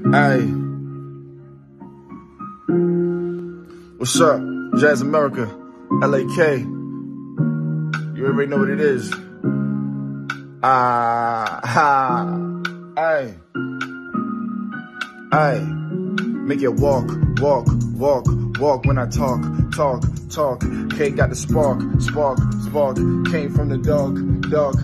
Hey, what's up? Jazz America, L8k. You already know what it is. Hey, make it walk when I talk. K got the spark. Came from the dog.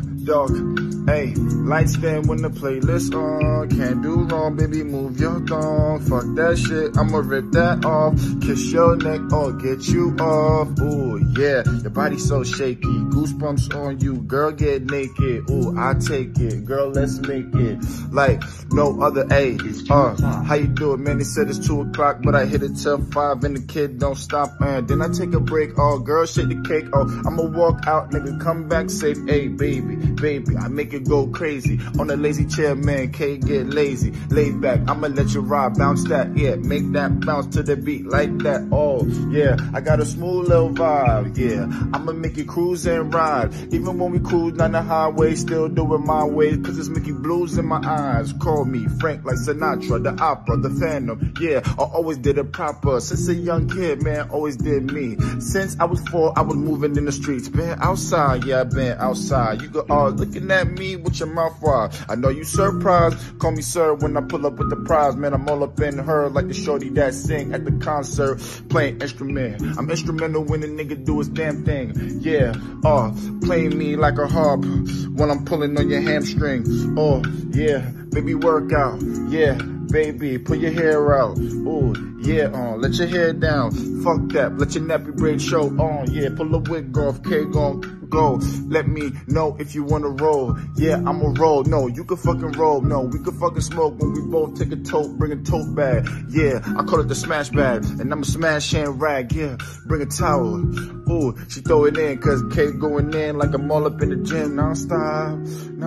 Hey, light stand when the playlist on. Can't do wrong, baby, move your thong. Fuck that shit, I'ma rip that off. Kiss your neck or get you off. Ooh, yeah, your body so shaky. Goosebumps on you, girl, get naked. Ooh, I take it, girl, let's make it like no other. Hey, how you do it, man? They said it's 2 o'clock, but I hit it till 5 and the kid don't stop. And then I take a break, oh, girl, shake the cake. Oh, I'ma walk out, nigga, come back safe. Hey, baby, I make it go crazy. On a lazy chair, man, K get lazy. Lay back, I'ma let you ride, bounce that, yeah. Make that bounce to the beat like that, oh, yeah. I got a smooth little vibe, yeah. I'ma make you cruise and ride. Even when we cruise down the highway, still do it my way, cause it's Mickey Blues in my eyes. Call me Frank like Sinatra, the opera, the Phantom, yeah. I always did it proper. Since a young kid, man, always did me. Since I was 4, I was moving in the streets. Been outside, yeah, I been outside. You go all looking at me with your mouth wide. I know you surprised. Call me sir when I pull up with the prize. Man, I'm all up in her like the shorty that sing at the concert. Playing instrument. I'm instrumental when the nigga do his damn thing. Yeah, playing me like a harp when I'm pulling on your hamstring. Oh, yeah, baby work out. Yeah, baby, pull your hair out. Oh, yeah, let your hair down. Fuck that, let your nappy braid show on. Yeah, pull the wig off, K gon' go. Let me know if you wanna roll. Yeah, I'ma roll. No, you can fucking roll. No, we can fucking smoke when we both take a tote, bring a tote bag. Yeah, I call it the smash bag, and I'ma smash and rag. Yeah, bring a towel. Ooh, she throw it in, cause K going in like I'm all up in the gym. Non-stop.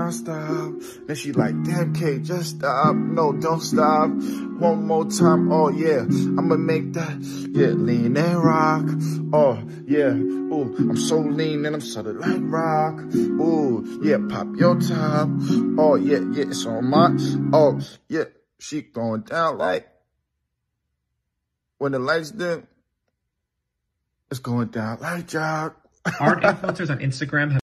Then she like, damn K, just stop. No, don't stop. One more time, oh yeah, I'ma make that, yeah, lean and rock. Oh, yeah, ooh, I'm so lean and I'm sort of like rock. Ooh, yeah, pop your top. Oh, yeah, it's on my, oh, yeah, she going down like, when the lights dim, it's going down like jock. Art influencers on Instagram have